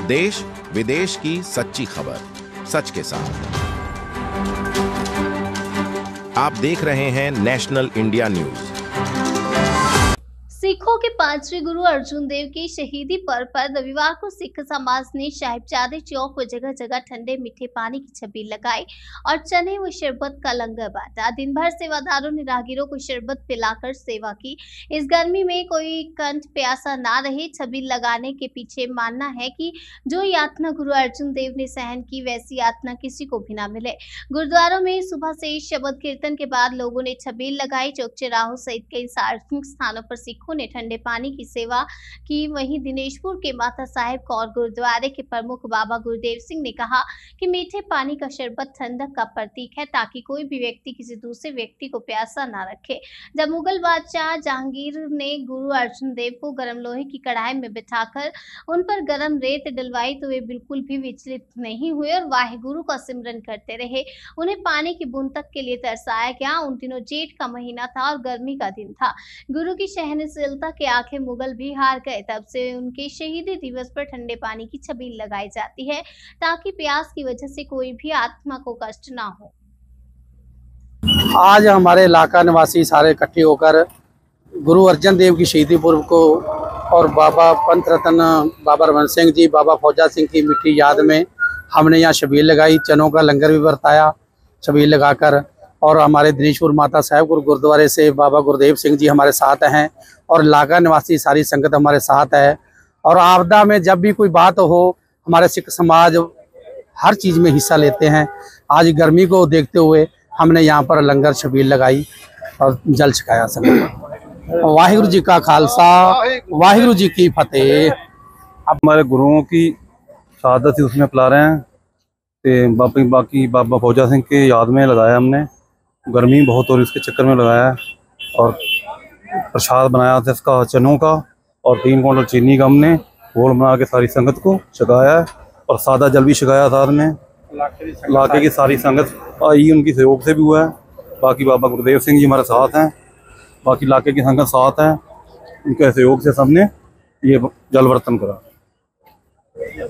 देश विदेश की सच्ची खबर सच के साथ। आप देख रहे हैं नेशनल इंडिया न्यूज। सिखों के पांचवें गुरु अर्जुन देव की शहीदी पर्व पर रविवार को सिख समाज ने साहिबजादे चौक व जगह जगह ठंडे मीठे पानी की छबील लगाई और चने व शरबत का लंगर बांटा। दिन भर सेवादारों ने राहगीरों को शरबत पिलाकर सेवा की। इस गर्मी में कोई कंठ प्यासा ना रहे। छबील लगाने के पीछे मानना है कि जो यातना गुरु अर्जुन देव ने सहन की, वैसी यातना किसी को भी ना मिले। गुरुद्वारों में सुबह से शबद कीर्तन के बाद लोगों ने छबील लगाई। चौक चौराहों सहित कई सार्वजनिक स्थानों पर सिखों ने ठंडे पानी की सेवा की। वहीं दिनेशपुर के माता साहेब कौर गुरुद्वारे के प्रमुख बाबा गुरुदेव सिंह ने कहा कि मीठे पानी का शरबत ठंडक का प्रतीक है, ताकि कोई भी व्यक्ति किसी दूसरे व्यक्ति को प्यासा ना रखे। जब मुगल बादशाह जहांगीर ने गुरु अर्जुन देव को गर्म लोहे की कढ़ाई में बिठाकर उन पर गर्म रेत डलवाई तो वे बिल्कुल भी विचलित नहीं हुए और वाहिगुरु का सिमरन करते रहे। उन्हें पानी की बूंद तक के लिए तरसाया गया। उन दिनों जेठ का महीना था और गर्मी का दिन था। गुरु की सहनशीलता के आंखें मुगल भी हार गए। तब से उनके शहीदी दिवस पर ठंडे पानी की छबील लगाई जाती है, ताकि प्यास की वजह से कोई भी आत्मा को कष्ट ना हो। आज हमारे इलाका निवासी सारे इकट्ठे होकर गुरु अर्जन देव की शहीदी पर्व को और बाबा पंथ रत्न बाबा रमन सिंह जी, बाबा फौजा सिंह की मीठी याद में हमने यहाँ छबील लगाई। चनों का लंगर भी बरताया छबील लगाकर। और हमारे दिनेशपुर माता साहेब गुरुद्वारे से बाबा गुरुदेव सिंह जी हमारे साथ हैं और इलाका निवासी सारी संगत हमारे साथ है। और आपदा में जब भी कोई बात हो, हमारे सिख समाज हर चीज़ में हिस्सा लेते हैं। आज गर्मी को देखते हुए हमने यहाँ पर लंगर छबील लगाई और जल छकाया संगत। वाहिगुरु जी का खालसा, वाहिगुरु जी की फतेह। अब हमारे गुरुओं की शहादत ही उसमें पिला रहे हैं। तो बाकी बाबा फौजा सिंह के याद में लगाया हमने। गर्मी बहुत और इसके चक्कर में लगाया है। और प्रसाद बनाया था इसका चनों का और 3 क्विंटल चीनी का हमने घोल बना के सारी संगत को छकाया है। और सादा जल भी छकाया साथ में। इलाके की सारी संगत आई, उनकी सहयोग से भी हुआ है। बाकी बाबा गुरुदेव सिंह जी हमारे साथ हैं, बाकी इलाके की संगत साथ हैं। उनके सहयोग से सबने ये जल वर्तन करा।